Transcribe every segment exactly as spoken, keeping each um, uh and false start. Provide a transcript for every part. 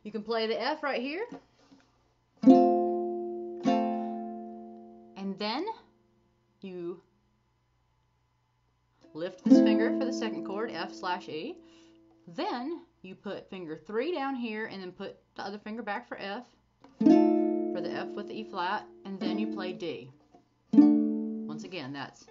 You can play the F right here. And then you lift this finger for the second chord, F slash E. Then you put finger three down here and then put the other finger back for F, for the F with the E flat, and then you play D. Once again, that's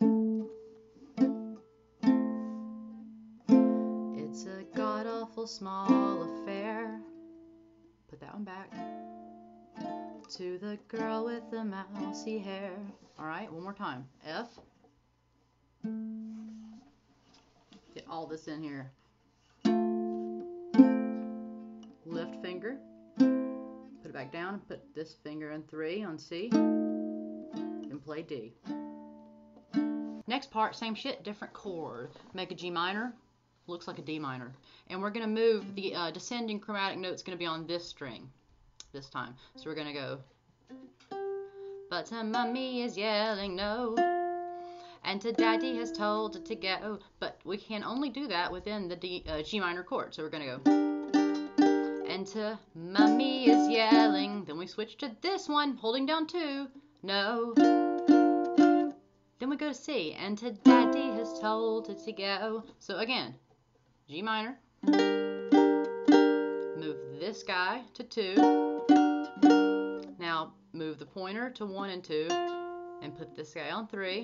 it's a god-awful small affair. Put that one back. To the girl with the mousy hair. Alright, one more time. F. Get all this in here. Lift finger. Put it back down. Put this finger in three on C. And play D. Next part, same shit, different chord. Make a G minor. Looks like a D minor. And we're going to move the uh, descending chromatic note's going to be on this string this time. So we're going to go, but to mommy is yelling no, and to daddy has told it to go. But we can only do that within the D, uh, G minor chord. So we're going to go, and to mommy is yelling. Then we switch to this one, holding down two, no. Then we go to C, and to daddy has told it to go. So again, G minor, move this guy to two, now move the pointer to one and two, and put this guy on three,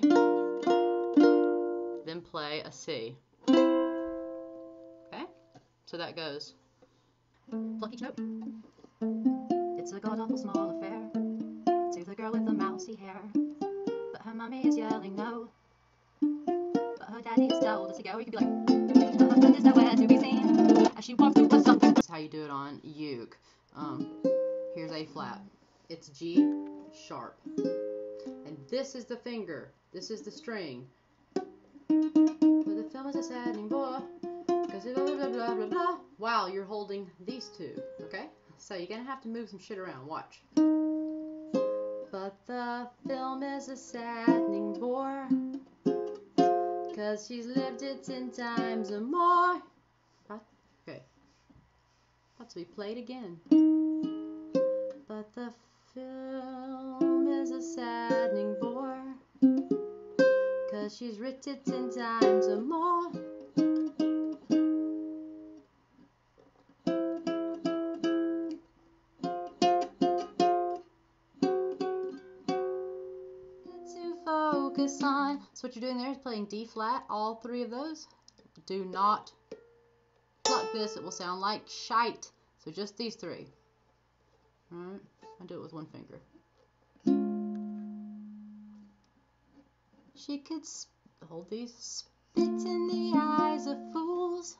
then play a C. Okay, so that goes. Pluck each note. It's a god-awful small affair, to the girl with the mousy hair, but her mommy is yelling no, but her daddy is told her to go. Or you could be like, but her friend is nowhere to be seen as she walks through the something. That's how you do it on uke. Um, here's A flat. It's G sharp, and this is the finger. This is the string. But the film is a saddening bore, because blah blah blah blah blah blah. While you're holding these two, okay? So you're gonna have to move some shit around. Watch. But the film is a saddening bore, cause she's lived it ten times or more. Okay. That's to be played again. But the film is a saddening bore, cause she's written it ten times or more. Focus on. So what you're doing there is playing D flat, all three of those. Do not pluck this, it will sound like shite. So just these three. Alright, I'll do it with one finger. She could hold these. Spit in the eyes of fools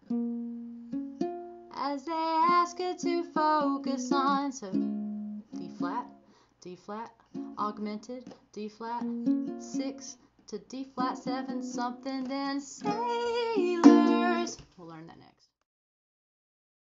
as they ask her to focus on. So D flat, D flat, augmented, D flat, six to D flat seven something, then sailors. We'll learn that next.